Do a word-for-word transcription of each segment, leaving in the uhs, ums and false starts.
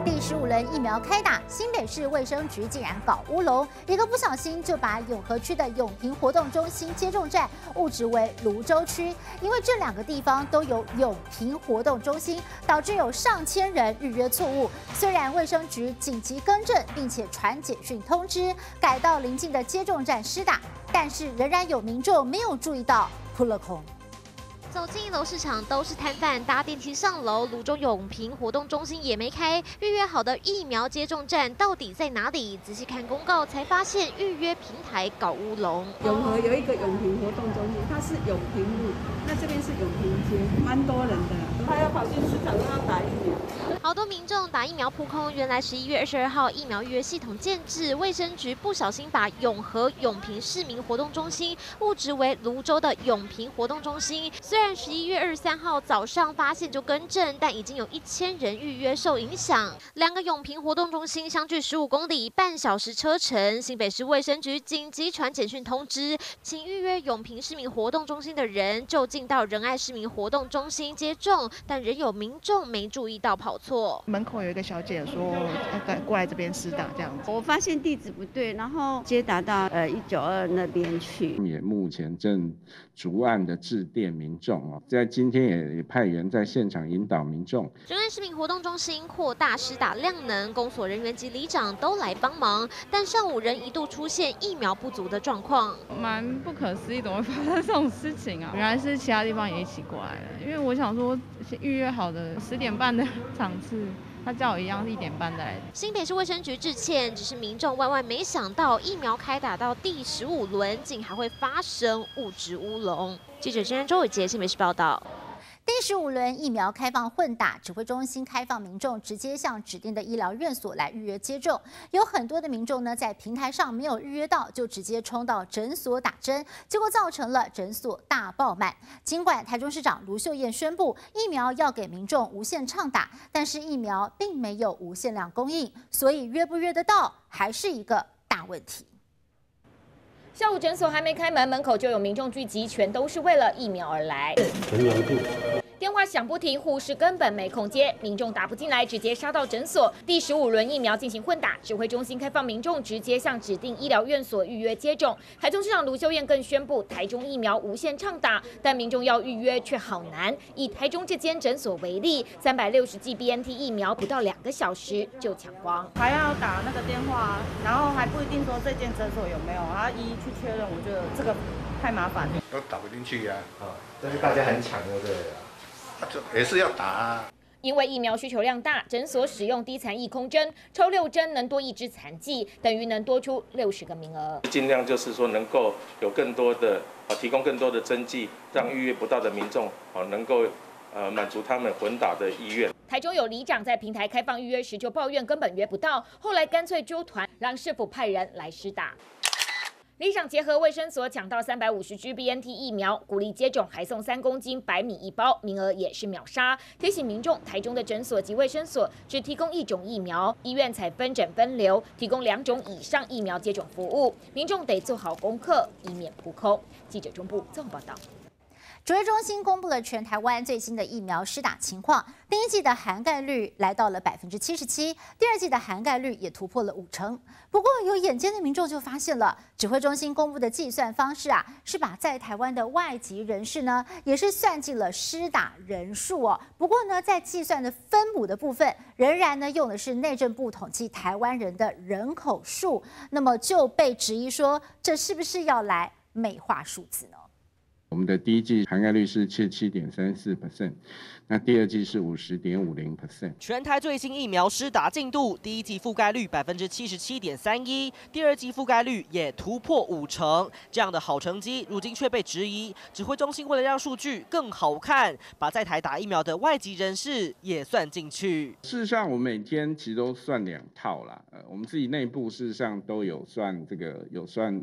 第十五轮疫苗开打，新北市卫生局竟然搞乌龙，一个不小心就把永和区的永平活动中心接种站误植为泸州区，因为这两个地方都有永平活动中心，导致有上千人预约错误。虽然卫生局紧急更正，并且传简讯通知改到邻近的接种站施打，但是仍然有民众没有注意到扑了空。 走进一楼市场都是摊贩，搭电梯上楼，泸州永平活动中心也没开，预约好的疫苗接种站到底在哪里？仔细看公告才发现预约平台搞乌龙。 永和有一个永平活动中心，它是永平路，那这边是永平街，蛮多人的啦。他要跑进市场都要打疫苗。 好多民众打疫苗扑空，原来十一月二十二号疫苗预约系统建制，卫生局不小心把永和永平市民活动中心误植为泸州的永平活动中心。虽然十一月二十三号早上发现就更正，但已经有一千人预约受影响。两个永平活动中心相距十五公里，半小时车程。新北市卫生局紧急传简讯通知，请预约永平市民活动中心的人就近到仁爱市民活动中心接种，但仍有民众没注意到跑错。 门口有一个小姐说要过来这边施打这样子， 我发现地址不对，然后接打到呃一九二那边去。 也目前正逐案的致电民众哦，在今天也也派员在现场引导民众。 仁爱市民活动中心扩大施打量能，公所人员及里长都来帮忙，但上午仍一度出现疫苗不足的状况， 蛮不可思议，怎么会发生这种事情啊？原来是其他地方也一起过来了，因为我想说预约好的十点半的场次。 他叫我一样是一点半再来。 新北市卫生局致歉，只是民众万万没想到，疫苗开打到第十五轮，竟还会发生误植乌龙。记者真周伟杰新北市报道。 第十五轮疫苗开放混打，指挥中心开放民众直接向指定的医疗院所来预约接种。有很多的民众呢，在平台上没有预约到，就直接冲到诊所打针，结果造成了诊所大爆满。尽管台中市长卢秀燕宣布疫苗要给民众无限畅打，但是疫苗并没有无限量供应，所以约不约得到还是一个大问题。 下午诊所还没开门，门口就有民众聚集，全都是为了疫苗而来。电话响不停，护士根本没空接，民众打不进来，直接杀到诊所。第十五轮疫苗进行混打，指挥中心开放民众直接向指定医疗院所预约接种。台中市长卢秀燕更宣布，台中疫苗无限畅打，但民众要预约却好难。以台中这间诊所为例，三百六十剂 B N T 疫苗不到两个小时就抢光， 还要打那个电话，然后还不一定说这间诊所有没有，还要一一去确认。我觉得这个太麻烦了， 都打不进去呀、啊， 啊，但是大家很抢，对不对啊？ 也是要打啊。 因为疫苗需求量大，诊所使用低残疫空针，抽六针能多一支残剂，等于能多出六十个名额。 尽量就是说能够有更多的啊，提供更多的针剂，让预约不到的民众啊能够呃满足他们混打的意愿。 台中有里长在平台开放预约时就抱怨根本约不到，后来干脆揪团，让市府派人来施打。 里长结合卫生所抢到三百五十支 B N T 疫苗，鼓励接种，还送三公斤白米一包，名额也是秒杀。提醒民众，台中的诊所及卫生所只提供一种疫苗，医院才分诊分流，提供两种以上疫苗接种服务。民众得做好功课，以免扑空。记者中部综合报道。 指挥中心公布了全台湾最新的疫苗施打情况，第一季的涵盖率来到了百分之七十七，第二季的涵盖率也突破了五成。不过，有眼尖的民众就发现了，指挥中心公布的计算方式啊，是把在台湾的外籍人士呢，也是算进了施打人数哦。不过呢，在计算的分母的部分，仍然呢用的是内政部统计台湾人的人口数，那么就被质疑说，这是不是要来美化数字呢？ 我们的第一季涵盖率是七十七点三四 percent， 那第二季是五十点五零 percent。 全台最新疫苗施打进度，第一季覆盖率百分之七十七点三一，第二季覆盖率也突破五成。这样的好成绩，如今却被质疑。指挥中心为了让数据更好看，把在台打疫苗的外籍人士也算进去。 事实上，我们每天其实都算两套啦。呃，我们自己内部事实上都有算这个有算。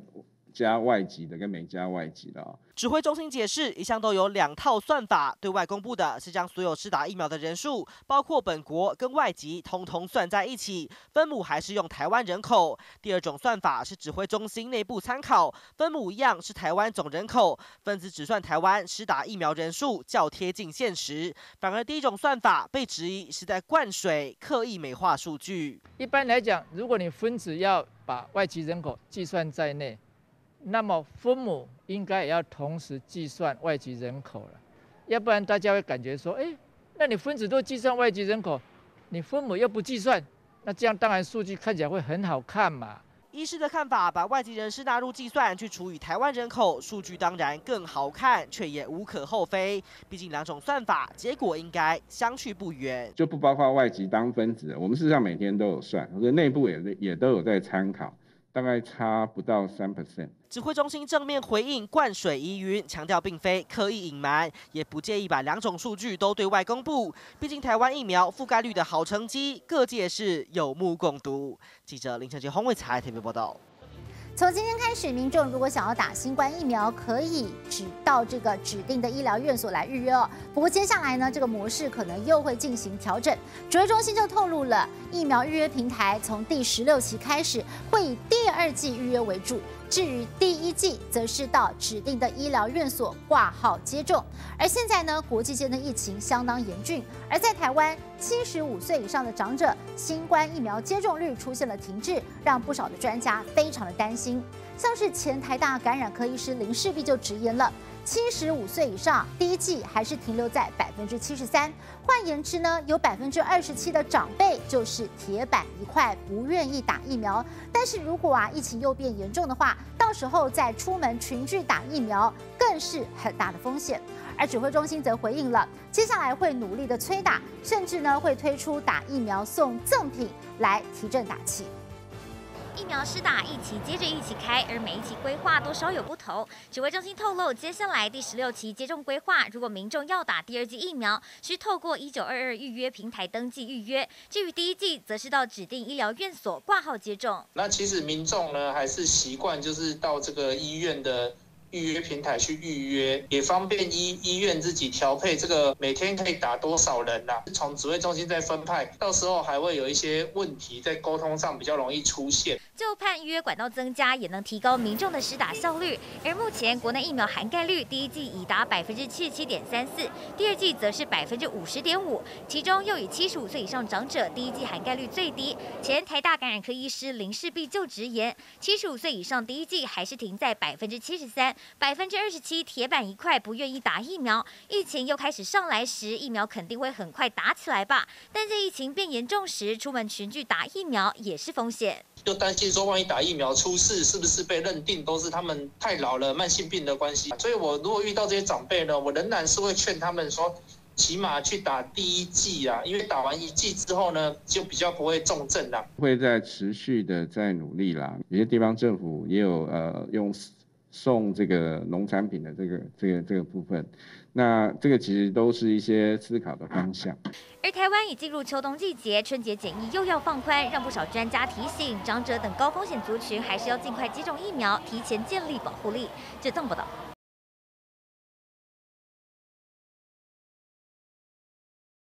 加外籍的跟没加外籍的啊。 指挥中心解释，一向都有两套算法，对外公布的是将所有施打疫苗的人数，包括本国跟外籍，通通算在一起，分母还是用台湾人口。第二种算法是指挥中心内部参考，分母一样是台湾总人口，分子只算台湾施打疫苗人数，较贴近现实。反而第一种算法被质疑是在灌水，刻意美化数据。 一般来讲，如果你分子要把外籍人口计算在内，那么分母应该也要同时计算外籍人口了，要不然大家会感觉说，哎，那你分子都计算外籍人口，你分母又不计算，那这样当然数据看起来会很好看嘛。 医师的看法，把外籍人士纳入计算，去除以台湾人口，数据当然更好看，却也无可厚非。毕竟两种算法，结果应该相去不远。 就不包括外籍当分子，我们事实上每天都有算，我觉得内部也也都有在参考。大概差不到三 percent。 指挥中心正面回应灌水疑云，强调并非刻意隐瞒，也不介意把两种数据都对外公布。毕竟台湾疫苗覆盖率的好成绩，各界是有目共睹。记者林承杰、洪伟才特别报道。 从今天开始，民众如果想要打新冠疫苗，可以只到这个指定的医疗院所来预约哦。不过接下来呢，这个模式可能又会进行调整。指挥中心就透露了，疫苗预约平台从第十六期开始，会以第二剂预约为主。至于第一剂，则是到指定的医疗院所挂号接种。而现在呢，国际间的疫情相当严峻，而在台湾，七十五岁以上的长者新冠疫苗接种率出现了停滞，让不少的专家非常的担心。像是前台大感染科医师林世璧就直言了，七十五岁以上第一剂还是停留在百分之七十三。换言之呢，有百分之二十七的长辈就是铁板一块，不愿意打疫苗。但是如果啊疫情又变严重的话，到时候再出门群聚打疫苗，更是很大的风险。而指挥中心则回应了，接下来会努力的催打，甚至呢会推出打疫苗送赠品来提振打气。 疫苗施打一期接着一期开，而每一期规划都稍有不同。指挥中心透露，接下来第十六期接种规划，如果民众要打第二剂疫苗，需透过一九二二预约平台登记预约；至于第一剂，则是到指定医疗院所挂号接种。 那其实民众呢，还是习惯就是到这个医院的预约平台去预约，也方便医医院自己调配这个每天可以打多少人啦、啊。从指挥中心再分派，到时候还会有一些问题在沟通上比较容易出现。 就盼预约管道增加，也能提高民众的施打效率。而目前国内疫苗涵盖率，第一剂已达百分之七十七点三四，第二剂则是百分之五十点五，其中又以七十五岁以上长者第一剂涵盖率最低。前台大感染科医师林世璧就直言，七十五岁以上第一剂还是停在百分之七十三。百分之二十七铁板一块，不愿意打疫苗。疫情又开始上来时，疫苗肯定会很快打起来吧？但在疫情变严重时，出门群聚打疫苗也是风险。 就担心说，万一打疫苗出事，是不是被认定都是他们太老了、慢性病的关系？所以我如果遇到这些长辈呢，我仍然是会劝他们说，起码去打第一剂啊，因为打完一剂之后呢，就比较不会重症啦。 会在持续的在努力啦，有些地方政府也有呃用。送这个农产品的这个这个这个部分，那这个其实都是一些思考的方向。 而台湾已进入秋冬季节，春节检疫又要放宽，让不少专家提醒长者等高风险族群还是要尽快接种疫苗，提前建立保护力。这邓报道。